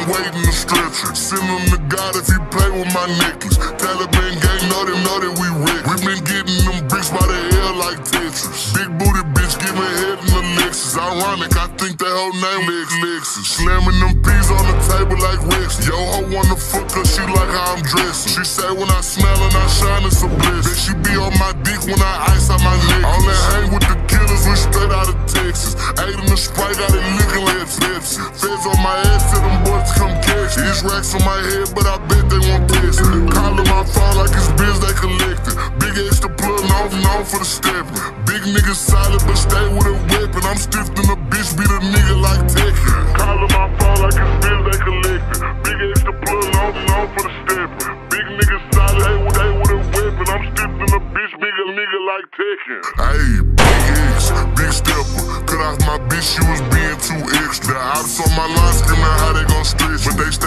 waiting to stretch it. Send him to God if he play with my necklace. Taliban gang know that we rich. We been getting them bricks by the air like Tetris. Big booty bitch giving head in the Lexus. Ironic, I think that whole name Lexus. Slamming them peas on the table like Rex. Yo, ho wanna fuck her, she like how I'm dressing. She say when I smell and I shine, it's a bliss. Bet she be on my dick when I ice out my neck. All that hang with the killers, we straight out of Texas. Ate in the Sprite, got it looking like Pepsi. Feds on my ass, tell them boys to come catch it. These racks on my head, but I bet they won't test it. Calling my phone like it's bills they collected. BigXThaPlug, known for the stepping. Big niggas solid, but stay with a weapon. I'm stiff than a bitch, beat a nigga like Tekken. Calling my phone like it's bills they collected. BigXThaPlug, known for the stepping. Big niggas solid, they with a weapon. I'm stiff than a bitch, beat a nigga like Tekken. Hey, big stepper. Cut off my bitch, she was being too extra. The ops on my line screaming how they gon' stretch, but they